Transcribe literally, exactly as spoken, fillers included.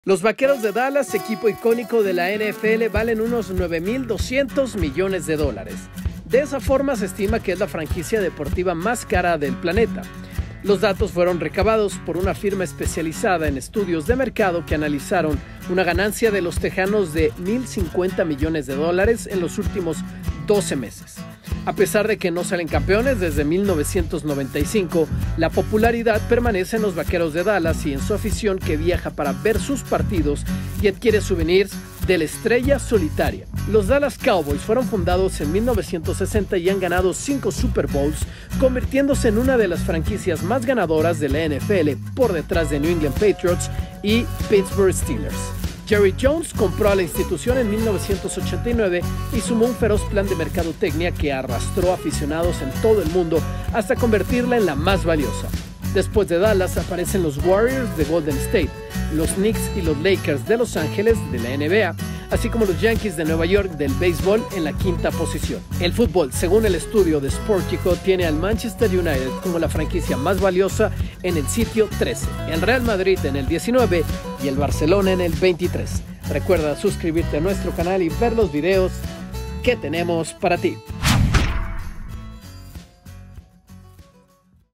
Los Vaqueros de Dallas, equipo icónico de la N F L, valen unos nueve mil doscientos millones de dólares. De esa forma se estima que es la franquicia deportiva más cara del planeta. Los datos fueron recabados por una firma especializada en estudios de mercado que analizaron una ganancia de los Tejanos de mil cincuenta millones de dólares en los últimos doce meses. A pesar de que no salen campeones desde mil novecientos noventa y cinco, la popularidad permanece en los Vaqueros de Dallas y en su afición que viaja para ver sus partidos y adquiere souvenirs de la estrella solitaria. Los Dallas Cowboys fueron fundados en mil novecientos sesenta y han ganado cinco Super Bowls, convirtiéndose en una de las franquicias más ganadoras de la N F L por detrás de New England Patriots y Pittsburgh Steelers. Jerry Jones compró a la institución en mil novecientos ochenta y nueve y sumó un feroz plan de mercadotecnia que arrastró aficionados en todo el mundo hasta convertirla en la más valiosa. Después de Dallas aparecen los Warriors de Golden State, los Knicks y los Lakers de Los Ángeles de la N B A, así como los Yankees de Nueva York del béisbol en la quinta posición. El fútbol, según el estudio de Sportico, tiene al Manchester United como la franquicia más valiosa en el sitio trece, el Real Madrid en el diecinueve y el Barcelona en el veintitrés. Recuerda suscribirte a nuestro canal y ver los videos que tenemos para ti.